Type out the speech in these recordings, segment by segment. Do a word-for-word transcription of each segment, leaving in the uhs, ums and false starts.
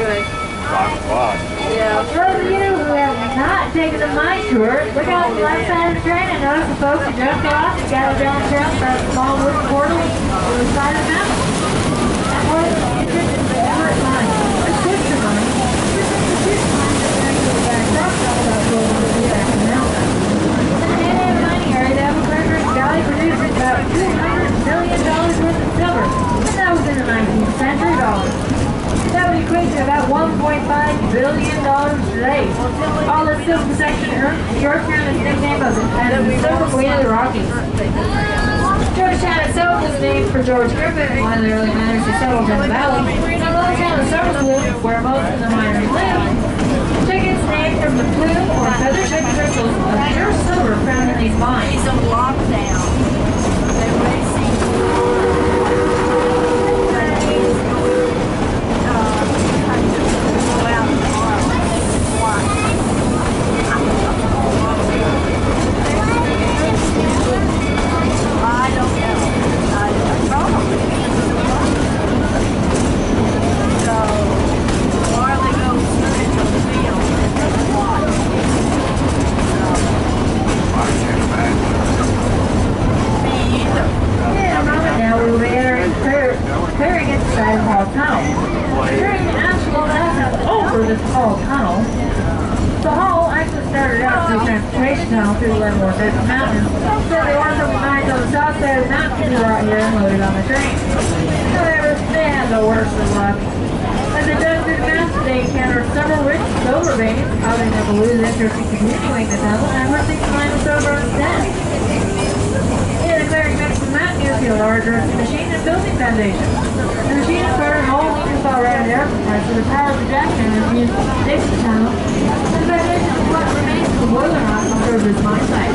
good. Rock spot. Yeah. For those of you who have not taken the mine tour, look out on the left side of the train and notice the folks who just got off gathered down the trail by a small wooden portal on the side of the mountain. That was the entrance to the Everett Mine. The sister mine. This is the sister mine that ran to the back rock about twelve hundred feet back in the mountain. In the Hannah mining area, the Apple Cracker Valley produced about two hundred million dollars worth of silver. And that was in the nineteenth century dollars. That would equate to about one point five billion dollars today. All this silver section earned Georgetown its nickname of the Silver Queen of the Rockies. Georgetown itself was named for George Griffin, one of the early miners who settled in the valley. The little town of Somerswood, where most of the miners live, took its name from the plume or feather-shaped crystals of pure silver found in these mines. He's on lockdown. They're racing. I don't know. I probably. So, or they go straight to the field and just watch. Me either. In a moment now, we will be entering clear, clearing inside the Hall Tunnel. During the actual passage over this Hall Tunnel, the hall actually started out through a transportation tunnel through the Leavenworth Mountains, so the ore from the mines on the south side of the mountain could be brought here and loaded on the train. However, they had the worst of luck. As they dug through the mountains, they encountered several rich silver veins, causing them to lose interest in continuing the tunnel, and eventually the mine was over on its death. In the clearing next to the mountain, you'll see a large rusty machine and building foundation. The machine is covered in holes you saw right in there, so the power of the jackhammer is used to dig the tunnel. The foundation is what remains of the boiler rock on this mine site.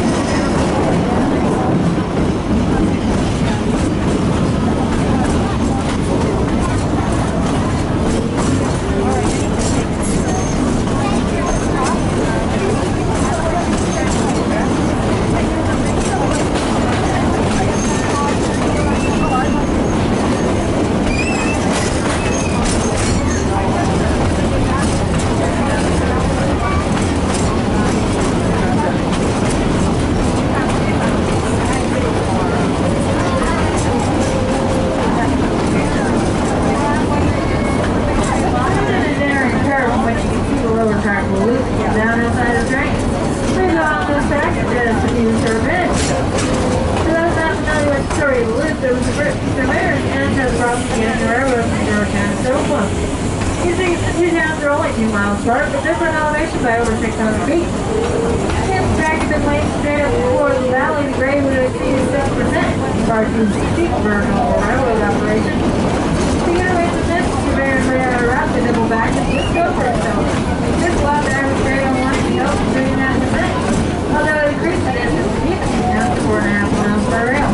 Miles apart, but different elevation by over six hundred feet. If the track had been laid straight up before the valley, the grade would have exceeded six percent, far too steep for a normal railroad operation. To get away from this, the conveyor ran a route to double back and just go for itself. This allowed the average grade on line to go up to three point five percent, although it increased the distance to keep it down to four point five miles per rail.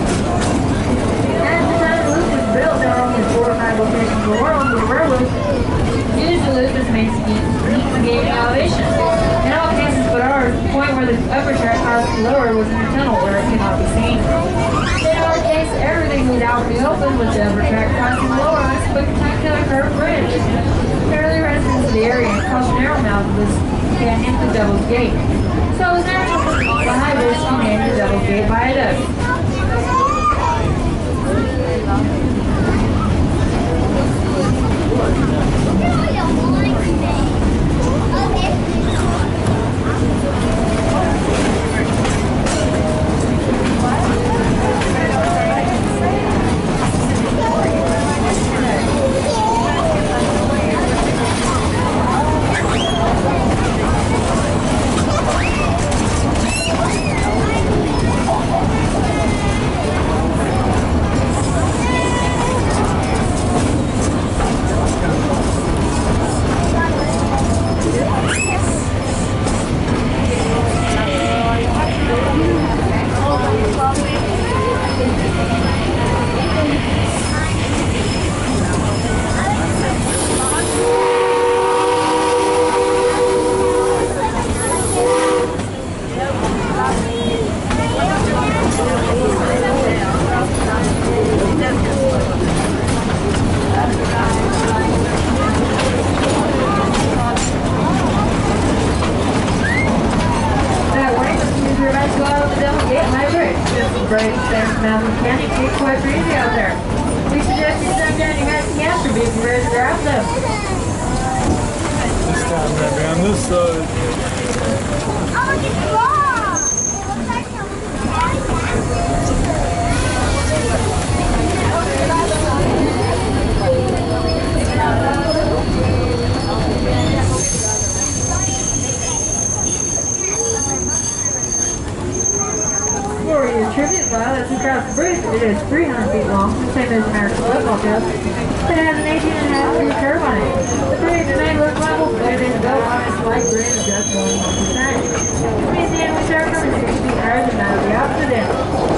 At the time the loop was built, there were only four or five locations in the world where railroads used the loop as main scheme for gaining elevation. In all cases but ours, the point where the upper track caused the lower was in the tunnel where it could not be seen. In our case, everything was out in the open with the upper track crossing the lower on its I'm gonna be on this side. Oh, look at the ball! It looks like Warrior Tribute File that's across the bridge. It is three hundred feet long, the same as American football field. It has an eighteen and a half degree curve on it. The bridge is made with level, but it is built on a slight grade of just one percent. This means the enemy circle is six feet higher than that of the opposite end.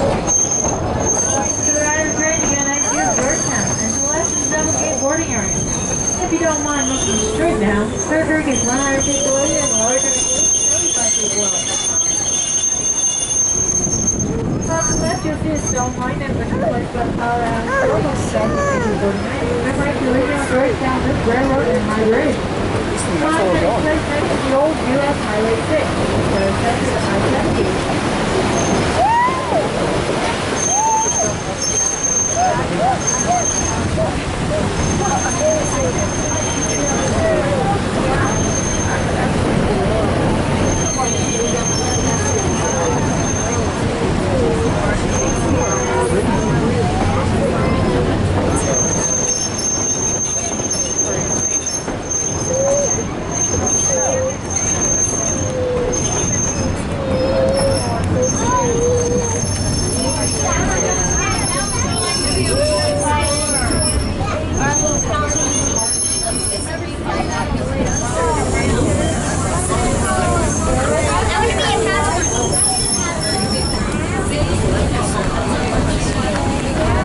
To the right of the bridge, you get an idea of Georgetown, and to the left is the double gate boarding area. If you don't mind looking straight down, Third Creek is one hundred feet below you, and the lower Creek is seventy-five feet below. On the left, you'll see a stone line and the place but around almost seventy-two forty-nine. Remember, if you leave Georgetown, this railroad and my grade. The line takes place next to the old U S Highway six, so it's next to I seventy.